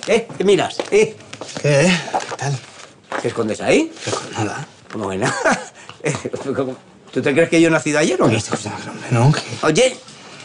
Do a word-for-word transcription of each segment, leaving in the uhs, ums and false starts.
¿Eh? ¿Qué miras? ¿Eh? ¿Qué? ¿Qué tal? ¿Qué escondes ahí? ¿Qué con nada? ¿Cómo que nada? ¿Tú te crees que yo he nacido ayer o qué? No, ¿qué? Oye.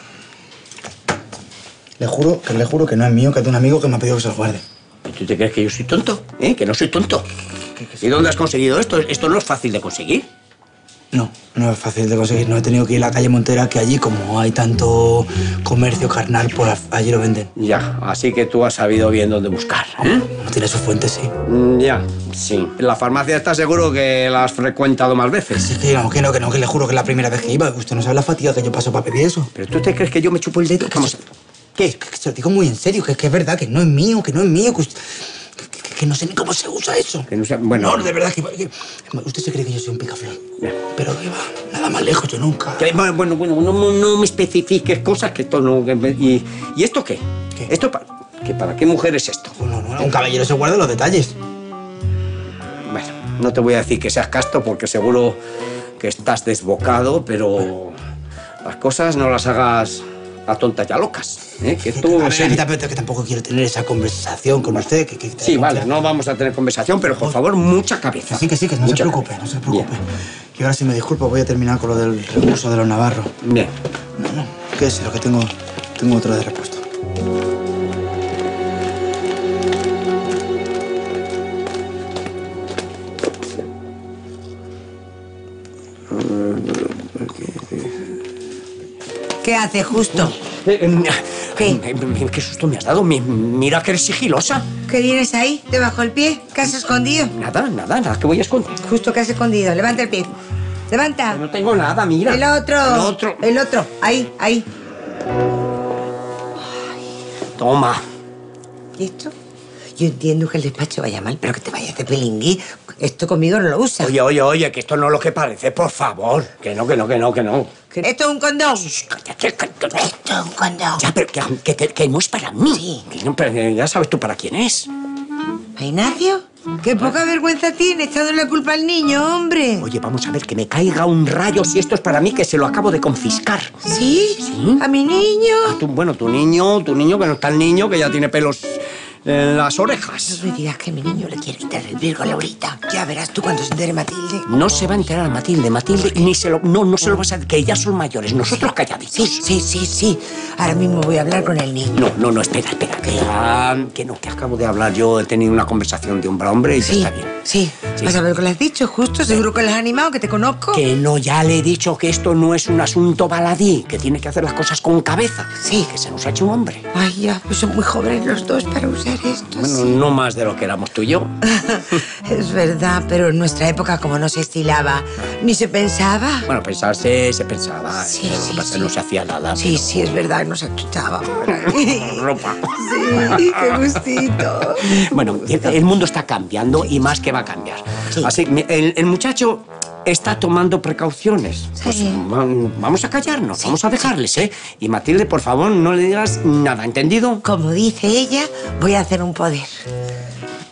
Le juro, que le juro que no es mío, que es de un amigo que me ha pedido que se lo guarde. ¿Y tú te crees que yo soy tonto? ¿Eh? Que no soy tonto. ¿Qué, qué, ¿Y dónde has conseguido esto? Esto no es fácil de conseguir. No, no es fácil de conseguir. No he tenido que ir a la calle Montera, que allí, como hay tanto comercio carnal, pues allí lo venden. Ya, así que tú has sabido bien dónde buscar, ¿eh? No tiene su fuente, sí. Mm, ya, sí. En la farmacia está seguro que la has frecuentado más veces. Sí, que no, que no, que no, que le juro que es la primera vez que iba. Usted no sabe la fatiga que yo paso para pedir eso. ¿Pero tú te crees que yo me chupo el dedo? Vamos. ¿Qué? Que se lo digo muy en serio, que, que es verdad, que no es mío, que no es mío, que usted... Que, que no sé ni cómo se usa eso. Que no sé, bueno... No, de verdad, que, que... Usted se cree que yo soy un picaflor. Bien. Pero que va, nada más lejos, yo nunca... Que, bueno, bueno, bueno, no, no me especifiques cosas que esto no... Que me, y, ¿Y esto qué? ¿Qué? ¿Esto para, que para qué mujer es esto? No, no, no, un caballero se guarda los detalles. Bueno, no te voy a decir que seas casto porque seguro que estás desbocado, pero las cosas no las hagas a tontas y a locas, ¿eh? Que tú... A ver, que, que tampoco quiero tener esa conversación con usted. Que, que sí, vale, no vamos a tener conversación, pero por favor, mucha cabeza. Sí, que sí, que no se preocupe, no se preocupe. Y ahora, si me disculpa, voy a terminar con lo del recurso de los Navarro. Bien. No, no, ¿qué es lo que tengo? Tengo otro de repuesto. ¿Qué hace, Justo? Eh, ¿Qué? ¿Qué susto me has dado? Mira que eres sigilosa. ¿Qué tienes ahí, debajo del pie? ¿Qué has escondido? Nada, nada, nada, que voy a esconder. Justo, ¿qué has escondido? Levanta el pie. Levanta. No tengo nada, mira. El otro. El otro. El otro. Ahí, ahí. Toma. ¿Y esto? Yo entiendo que el despacho vaya mal, pero que te vayas de pelingui. Esto conmigo no lo usas. Oye, oye, oye, que esto no es lo que parece, por favor. Que no, que no, que no, que no. ¿Esto es un condón? Cállate, cállate. Esto es un condón. Ya, pero que, que, que, que no es para mí. Sí. Que no, pero ya sabes tú para quién es. ¿A Ignacio? ¡Qué poca vergüenza tiene echando la culpa al niño, hombre! Oye, vamos a ver, que me caiga un rayo si esto es para mí, que se lo acabo de confiscar. ¿Sí? ¿Sí? ¿A mi niño? A tu, bueno, tu niño, tu niño, que no está el niño, que ya tiene pelos en las orejas. No me digas que mi niño le quiere quitar el virgo a Laurita. Ya verás tú cuando se entere Matilde. No se va a enterar Matilde, Matilde, ni se lo... No, no se lo vas a... Que ya son mayores, nosotros calladitos. Sí, sí, sí, sí. Ahora mismo voy a hablar con el niño. No, no, no, espera, espera. Que, ah, que no, que acabo de hablar yo, he tenido una conversación de hombre a hombre y Sí, está bien. sí. Sí. ¿Vas a ver qué le has dicho, Justo? Seguro que le has animado, que te conozco. Que no, ya le he dicho que esto no es un asunto baladí, que tiene que hacer las cosas con cabeza. Sí. Que se nos ha hecho un hombre. Ay, ya, pues son muy jóvenes los dos para usar esto. Bueno, sí. no más de lo que éramos tú y yo. Es verdad, pero en nuestra época como no se estilaba, ni se pensaba. Bueno, pensarse se pensaba. Sí, lo que sí, pasa es que sí. no se hacía nada. Sí, sí, es verdad, no se quitaba. Ropa. Sí, qué gustito. Bueno, el, el mundo está cambiando y más que va a cambiar. Sí. Así, el, el muchacho está tomando precauciones. Sí. Pues va- vamos a callarnos, sí, vamos a dejarles, ¿eh? Y Matilde, por favor, no le digas nada, ¿entendido? Como dice ella, voy a hacer un poder.